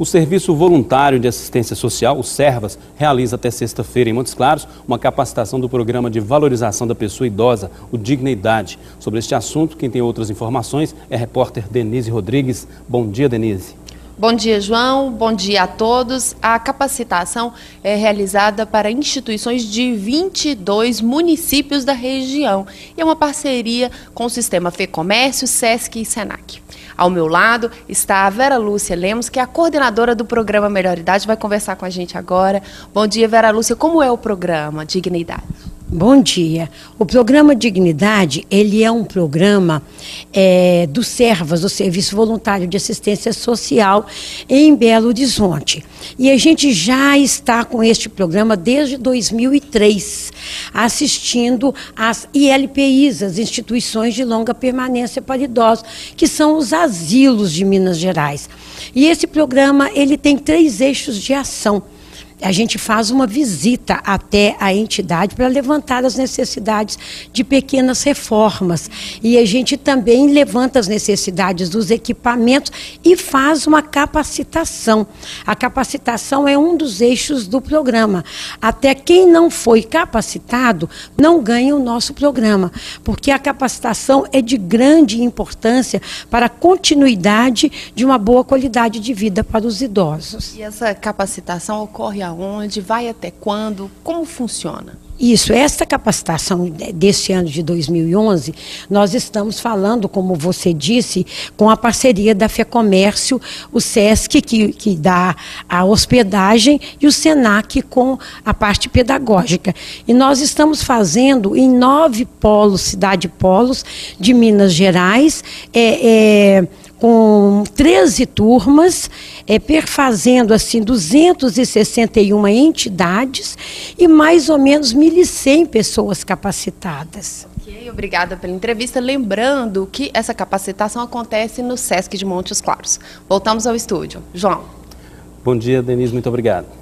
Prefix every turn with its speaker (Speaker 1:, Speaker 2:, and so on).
Speaker 1: O Serviço Voluntário de Assistência Social, o SERVAS, realiza até sexta-feira em Montes Claros uma capacitação do Programa de Valorização da Pessoa Idosa, o Dignidade. Sobre este assunto, quem tem outras informações é a repórter Denise Rodrigues. Bom dia, Denise.
Speaker 2: Bom dia, João. Bom dia a todos. A capacitação é realizada para instituições de 22 municípios da região e é uma parceria com o Sistema FEComércio, SESC e SENAC. Ao meu lado está a Vera Lúcia Lemos, que é a coordenadora do programa Melhor Idade, vai conversar com a gente agora. Bom dia, Vera Lúcia. Como é o programa Dignidade?
Speaker 3: Bom dia. O programa Dignidade, ele é um programa do SERVAS, do Serviço Voluntário de Assistência Social, em Belo Horizonte. E a gente já está com este programa desde 2003, assistindo às ILPIs, as Instituições de Longa Permanência para Idosos, que são os asilos de Minas Gerais. E esse programa, ele tem 3 eixos de ação. A gente faz uma visita até a entidade para levantar as necessidades de pequenas reformas. E a gente também levanta as necessidades dos equipamentos e faz uma capacitação. A capacitação é um dos eixos do programa. Até quem não foi capacitado não ganha o nosso programa, porque a capacitação é de grande importância para a continuidade de uma boa qualidade de vida para os idosos.
Speaker 2: E essa capacitação ocorre aonde? Vai até quando? Como funciona?
Speaker 3: Isso, esta capacitação deste ano de 2011, nós estamos falando, como você disse, com a parceria da FEComércio, o SESC, que dá a hospedagem, e o SENAC com a parte pedagógica. E nós estamos fazendo em 9 polos, cidade-polos de Minas Gerais, com 13 turmas, perfazendo assim 261 entidades e mais ou menos 1.100 pessoas capacitadas.
Speaker 2: Ok, obrigada pela entrevista. Lembrando que essa capacitação acontece no SESC de Montes Claros. Voltamos ao estúdio. João.
Speaker 1: Bom dia, Denise, muito obrigado.